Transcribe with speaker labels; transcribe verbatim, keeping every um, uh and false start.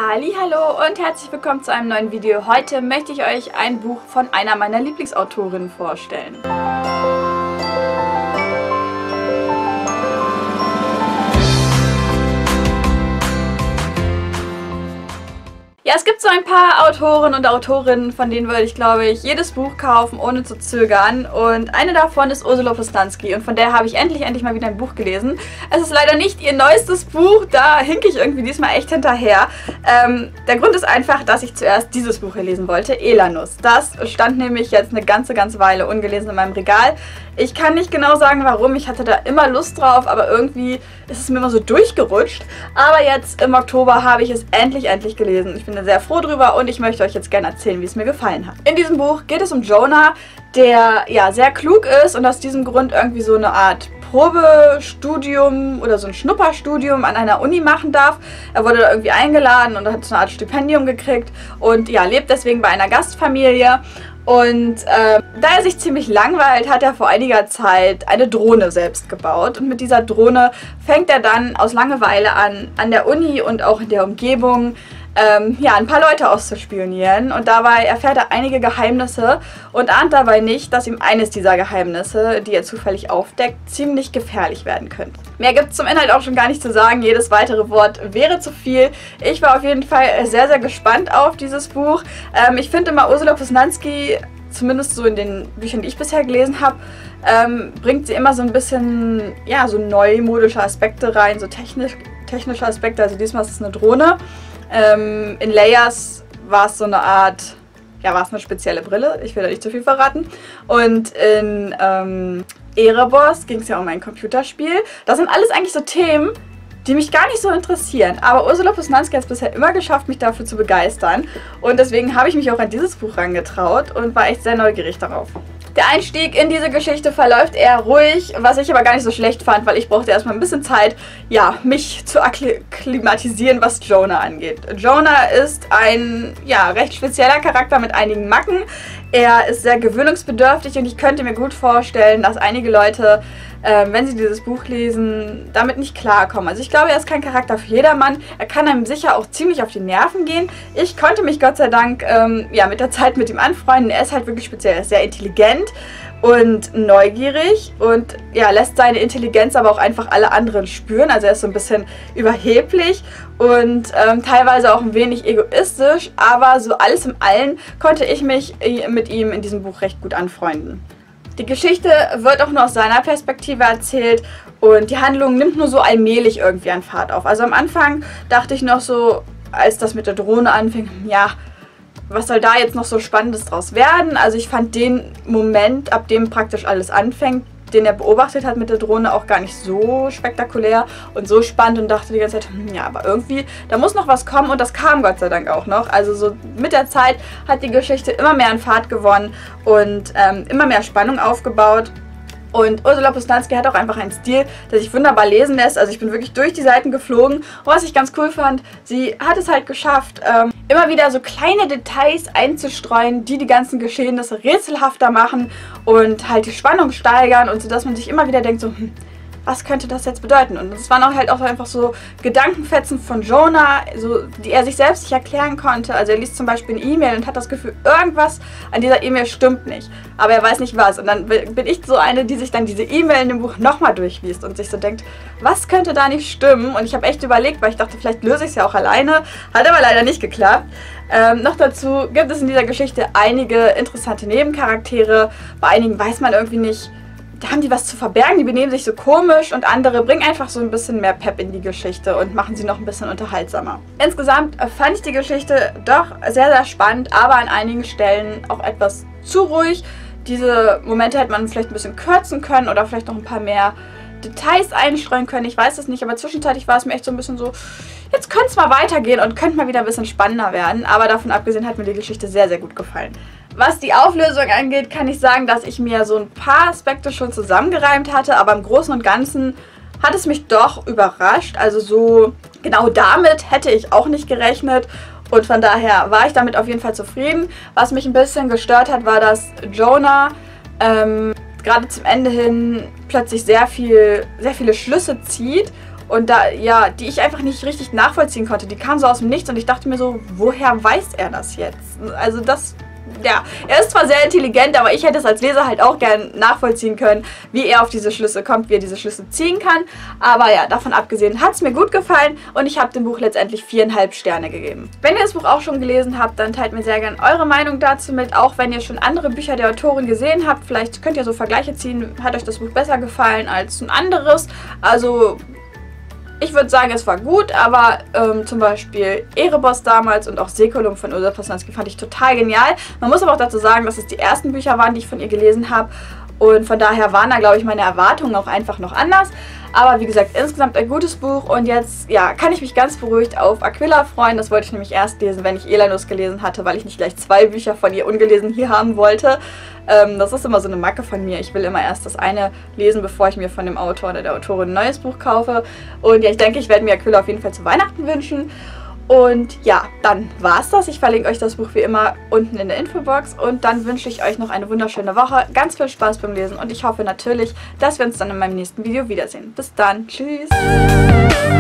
Speaker 1: Hallihallo und herzlich willkommen zu einem neuen Video. Heute möchte ich euch ein Buch von einer meiner Lieblingsautorinnen vorstellen. Ja, es gibt so ein paar Autoren und Autorinnen, von denen würde ich, glaube ich, jedes Buch kaufen, ohne zu zögern. Und eine davon ist Ursula Posnanski und von der habe ich endlich, endlich mal wieder ein Buch gelesen. Es ist leider nicht ihr neuestes Buch, da hinke ich irgendwie diesmal echt hinterher. Ähm, der Grund ist einfach, dass ich zuerst dieses Buch hier lesen wollte, Elanus. Das stand nämlich jetzt eine ganze, ganze Weile ungelesen in meinem Regal. Ich kann nicht genau sagen, warum. Ich hatte da immer Lust drauf, aber irgendwie ist es mir immer so durchgerutscht. Aber jetzt im Oktober habe ich es endlich, endlich gelesen. Ich bin sehr froh drüber und ich möchte euch jetzt gerne erzählen, wie es mir gefallen hat. In diesem Buch geht es um Jonah, der ja sehr klug ist und aus diesem Grund irgendwie so eine Art Probestudium oder so ein Schnupperstudium an einer Uni machen darf. Er wurde da irgendwie eingeladen und hat so eine Art Stipendium gekriegt und ja, lebt deswegen bei einer Gastfamilie. Und äh, da er sich ziemlich langweilt, hat er vor einiger Zeit eine Drohne selbst gebaut. Und mit dieser Drohne fängt er dann aus Langeweile an, an der Uni und auch in der Umgebung ähm, ja, ein paar Leute auszuspionieren. Und dabei erfährt er einige Geheimnisse und ahnt dabei nicht, dass ihm eines dieser Geheimnisse, die er zufällig aufdeckt, ziemlich gefährlich werden könnte. Mehr gibt es zum Inhalt auch schon gar nicht zu sagen. Jedes weitere Wort wäre zu viel. Ich war auf jeden Fall sehr, sehr gespannt auf dieses Buch. Ähm, ich finde immer, Ursula Posnanski, zumindest so in den Büchern, die ich bisher gelesen habe, ähm, bringt sie immer so ein bisschen, ja, so neumodische Aspekte rein, so technisch, technische Aspekte. Also diesmal ist es eine Drohne. Ähm, in Layers war es so eine Art, ja, war es eine spezielle Brille. Ich will da nicht zu viel verraten. Und in ähm, Erebos ging es ja um ein Computerspiel. Das sind alles eigentlich so Themen, die mich gar nicht so interessieren. Aber Ursula Posnanski hat es bisher immer geschafft, mich dafür zu begeistern. Und deswegen habe ich mich auch an dieses Buch rangetraut und war echt sehr neugierig darauf. Der Einstieg in diese Geschichte verläuft eher ruhig, was ich aber gar nicht so schlecht fand, weil ich brauchte erstmal ein bisschen Zeit, ja, mich zu akklimatisieren, was Jonah angeht. Jonah ist ein, ja, recht spezieller Charakter mit einigen Macken. Er ist sehr gewöhnungsbedürftig und ich könnte mir gut vorstellen, dass einige Leute, äh, wenn sie dieses Buch lesen, damit nicht klarkommen. Also ich glaube, er ist kein Charakter für jedermann. Er kann einem sicher auch ziemlich auf die Nerven gehen. Ich konnte mich Gott sei Dank ähm, ja, mit der Zeit mit ihm anfreunden. Er ist halt wirklich speziell. Er ist sehr intelligent und neugierig und ja, lässt seine Intelligenz aber auch einfach alle anderen spüren. Also er ist so ein bisschen überheblich und ähm, teilweise auch ein wenig egoistisch, aber so alles im Allen konnte ich mich mit ihm in diesem Buch recht gut anfreunden. Die Geschichte wird auch nur aus seiner Perspektive erzählt und die Handlung nimmt nur so allmählich irgendwie an Fahrt auf. Also am Anfang dachte ich noch so, als das mit der Drohne anfing, ja, was soll da jetzt noch so Spannendes draus werden? Also ich fand den Moment, ab dem praktisch alles anfängt, den er beobachtet hat mit der Drohne, auch gar nicht so spektakulär und so spannend und dachte die ganze Zeit, hm, ja, aber irgendwie, da muss noch was kommen und das kam Gott sei Dank auch noch. Also so mit der Zeit hat die Geschichte immer mehr an Fahrt gewonnen und ähm, immer mehr Spannung aufgebaut. Und Ursula Posnanski hat auch einfach einen Stil, der sich wunderbar lesen lässt. Also ich bin wirklich durch die Seiten geflogen. Und was ich ganz cool fand, sie hat es halt geschafft, ähm, immer wieder so kleine Details einzustreuen, die die ganzen Geschehnisse rätselhafter machen und halt die Spannung steigern und so, dass man sich immer wieder denkt so, hm, was könnte das jetzt bedeuten? Und es waren auch halt auch einfach so Gedankenfetzen von Jonah, so, die er sich selbst nicht erklären konnte. Also er liest zum Beispiel eine E-Mail und hat das Gefühl, irgendwas an dieser E-Mail stimmt nicht. Aber er weiß nicht was. Und dann bin ich so eine, die sich dann diese E-Mail in dem Buch nochmal durchliest und sich so denkt, was könnte da nicht stimmen? Und ich habe echt überlegt, weil ich dachte, vielleicht löse ich es ja auch alleine. Hat aber leider nicht geklappt. Ähm, noch dazu gibt es in dieser Geschichte einige interessante Nebencharaktere. Bei einigen weiß man irgendwie nicht, da haben die was zu verbergen, die benehmen sich so komisch und andere bringen einfach so ein bisschen mehr Pep in die Geschichte und machen sie noch ein bisschen unterhaltsamer. Insgesamt fand ich die Geschichte doch sehr, sehr spannend, aber an einigen Stellen auch etwas zu ruhig. Diese Momente hätte man vielleicht ein bisschen kürzen können oder vielleicht noch ein paar mehr Details einstreuen können, ich weiß es nicht, aber zwischenzeitlich war es mir echt so ein bisschen so, jetzt könnte es mal weitergehen und könnte mal wieder ein bisschen spannender werden, aber davon abgesehen hat mir die Geschichte sehr, sehr gut gefallen. Was die Auflösung angeht, kann ich sagen, dass ich mir so ein paar Aspekte schon zusammengereimt hatte, aber im Großen und Ganzen hat es mich doch überrascht. Also so genau damit hätte ich auch nicht gerechnet und von daher war ich damit auf jeden Fall zufrieden. Was mich ein bisschen gestört hat, war, dass Jonah ähm, gerade zum Ende hin plötzlich sehr viel, sehr viele Schlüsse zieht Und da, ja, die ich einfach nicht richtig nachvollziehen konnte. Die kamen so aus dem Nichts und ich dachte mir so, woher weiß er das jetzt? Also das, ja, er ist zwar sehr intelligent, aber ich hätte es als Leser halt auch gern nachvollziehen können, wie er auf diese Schlüsse kommt, wie er diese Schlüsse ziehen kann. Aber ja, davon abgesehen hat es mir gut gefallen und ich habe dem Buch letztendlich viereinhalb Sterne gegeben. Wenn ihr das Buch auch schon gelesen habt, dann teilt mir sehr gern eure Meinung dazu mit, auch wenn ihr schon andere Bücher der Autorin gesehen habt. Vielleicht könnt ihr so Vergleiche ziehen, hat euch das Buch besser gefallen als ein anderes. Also ich würde sagen, es war gut, aber ähm, zum Beispiel Erebos damals und auch Säkulum von Ursula Posnanski fand ich total genial. Man muss aber auch dazu sagen, dass es die ersten Bücher waren, die ich von ihr gelesen habe. Und von daher waren da, glaube ich, meine Erwartungen auch einfach noch anders. Aber wie gesagt, insgesamt ein gutes Buch. Und jetzt, ja, kann ich mich ganz beruhigt auf Aquila freuen. Das wollte ich nämlich erst lesen, wenn ich Elanus gelesen hatte, weil ich nicht gleich zwei Bücher von ihr ungelesen hier haben wollte. Ähm, das ist immer so eine Macke von mir. Ich will immer erst das eine lesen, bevor ich mir von dem Autor oder der Autorin ein neues Buch kaufe. Und ja, ich denke, ich werde mir Aquila auf jeden Fall zu Weihnachten wünschen. Und ja, dann war's das. Ich verlinke euch das Buch wie immer unten in der Infobox und dann wünsche ich euch noch eine wunderschöne Woche, ganz viel Spaß beim Lesen und ich hoffe natürlich, dass wir uns dann in meinem nächsten Video wiedersehen. Bis dann, tschüss!